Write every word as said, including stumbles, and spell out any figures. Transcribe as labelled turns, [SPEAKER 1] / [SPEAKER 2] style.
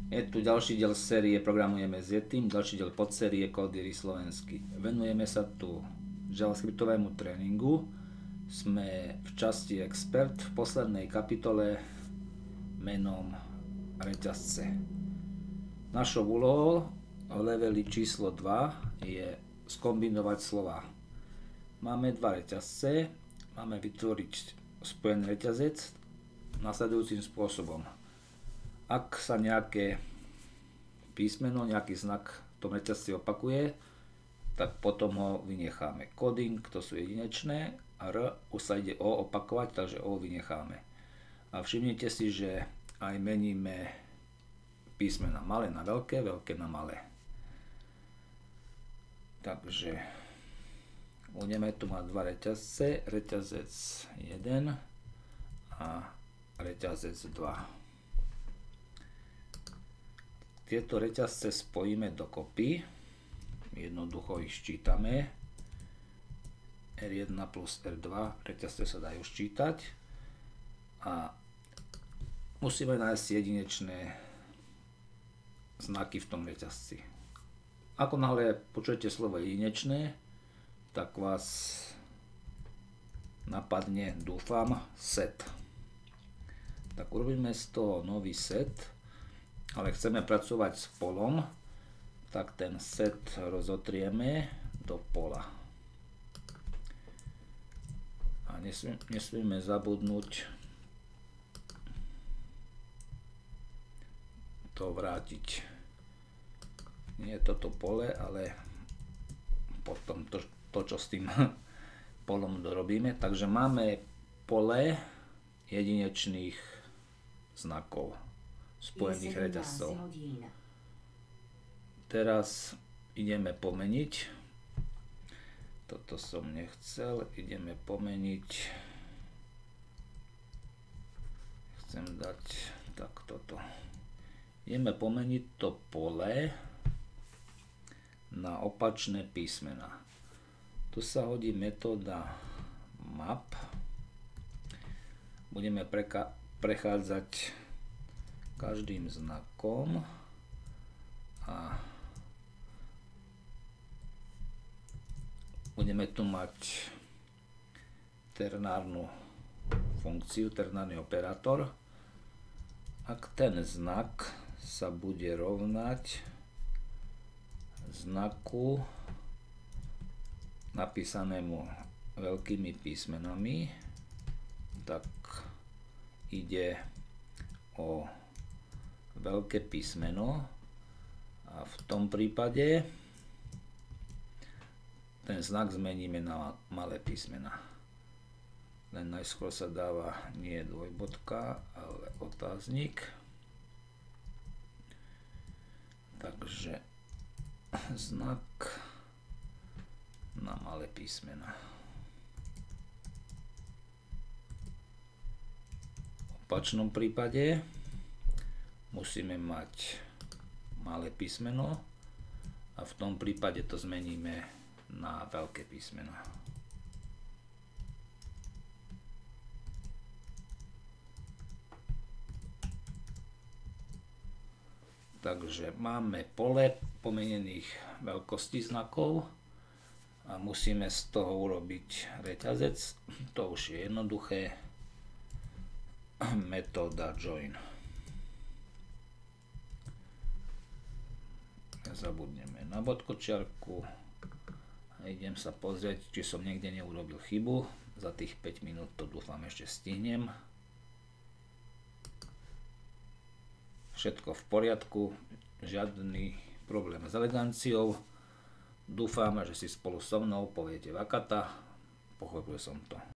[SPEAKER 1] Je tu ďalší diel série Programujeme s Yetim, ďalší diel podsérie Kódy slovensky. Venujeme sa tu javascriptovému tréningu. Sme v časti Expert v poslednej kapitole menom reťazce. Našou úlohou v leveli číslo dva je skombinovať slova. Máme dva reťazce, máme vytvoriť spojený reťazec nasledujúcim spôsobom. Ak sa nejaké písmeno, nejaký znak v tom reťazci opakuje, tak potom ho vynecháme. Coding, to sú jedinečné, a R už sa ide O opakovať, takže O vynecháme. A všimnite si, že aj meníme písmena malé na veľké, veľké na malé. Takže budeme tu mať dva reťazce, reťazec jeden a reťazec dva. Tieto reťazce spojíme dokopy, jednoducho ich ščítame, er jeden plus er dva, reťazce sa dajú ščítať a musíme nájsť jedinečné znaky v tom reťazci. Ako náhle počujete slovo jedinečné, tak vás napadne, dúfam, set. Tak urobíme z toho nový set, ale chceme pracovať s polom, tak ten set rozotrieme do pola. A nesmí, nesmieme zabudnúť to vrátiť. Nie je toto pole, ale potom to, to čo s tým polom dorobíme. Takže máme pole jedinečných znakov spojených reťazcov. Teraz ideme pomeniť. Toto som nechcel. Ideme pomeniť. Chcem dať tak toto. Ideme pomeniť to pole na opačné písmena. Tu sa hodí metóda map. Budeme prechádzať každým znakom a budeme tu mať ternárnu funkciu, ternárny operátor. Ak ten znak sa bude rovnať znaku napísanému veľkými písmenami, tak ide o veľké písmeno a v tom prípade ten znak zmeníme na malé písmena. Len najskôr sa dáva nie dvojbodka, ale otáznik. Takže znak na malé písmena. V opačnom prípade musíme mať malé písmeno a v tom prípade to zmeníme na veľké písmeno. Takže máme pole pomenených veľkostí znakov a musíme z toho urobiť reťazec. To už je jednoduché. Metóda join. Zabudneme na bodkočiarku a idem sa pozrieť, či som niekde neurobil chybu. Za tých päť minút to dúfam ešte stihnem. Všetko v poriadku, žiadny problém s eleganciou. Dúfam, že si spolu so mnou poviete vakata. Pochopil som to.